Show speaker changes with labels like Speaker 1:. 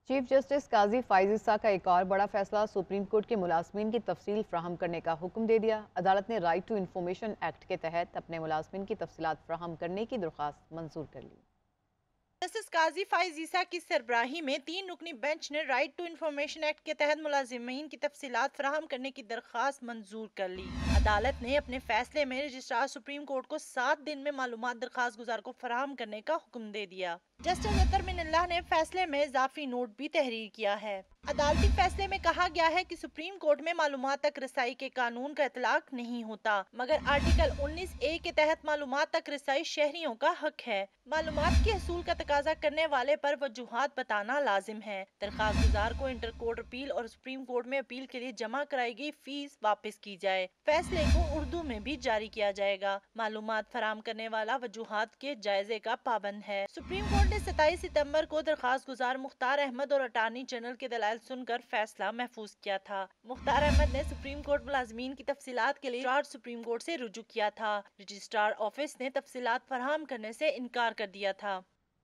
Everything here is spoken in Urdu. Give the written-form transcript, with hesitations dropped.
Speaker 1: چیف جسٹس قاضی فائز عیسیٰ کا ایک اور بڑا فیصلہ، سپریم کورٹ کے ملازمین کی تفصیل فراہم کرنے کا حکم دے دیا۔ عدالت نے رائٹ ٹو انفارمیشن ایکٹ کے تحت اپنے ملازمین کی تفصیلات فراہم کرنے کی درخواست منظور کر لی۔
Speaker 2: جسٹس قاضی فائز عیسیٰ کی سربراہی میں 3 رکنی بینچ نے رائٹ ٹو انفارمیشن ایکٹ کے تحت ملازمین کی تفصیلات فراہم کرنے کی درخواست منظور کر لی۔ عدالت نے اپنے فیصلے میں رجسٹرار سپریم کورٹ کو 7 دن میں معلومات درخواست گزار کو فراہم کرنے کا حکم دے دیا۔ جسٹس اطہر من اللہ نے فیصلے میں اضافی نوٹ بھی تحریر کیا ہے۔ عدالتی فیصلے میں کہا گیا ہے کہ سپریم کورٹ میں معلومات تک رسائی کے قانون کا اطلاق نہیں ہوتا، مگر آرٹیکل 19A کے تحت معلومات تک رسائی شہریوں کا حق ہے۔ معلومات کے حصول کا تقاضا کرنے والے پر وجوہات بتانا لازم ہے۔ درخواست گزار کو انٹر کورٹ اپیل اور سپریم کورٹ میں اپیل کے لیے جمع کرائی گئی فیس واپس کی جائے۔ فیصلے کو اردو میں بھی جاری کیا جائے گا۔ معلومات فراہم کرنے والا وجوہات کے جائزے کا پابند ہے۔ سپریم کورٹ نے 27 ستمبر کو درخواست گزار مختار احمد اور اٹارنی جنرل کے دلائل سن کر فیصلہ محفوظ کیا تھا۔ مختار احمد نے سپریم کورٹ ملازمین کی تفصیلات کے لیے رجسٹرار سپریم کورٹ سے رجوع کیا تھا۔ رجسٹرار آفس نے تفصیلات فراہم کرنے سے انکار کر دیا تھا۔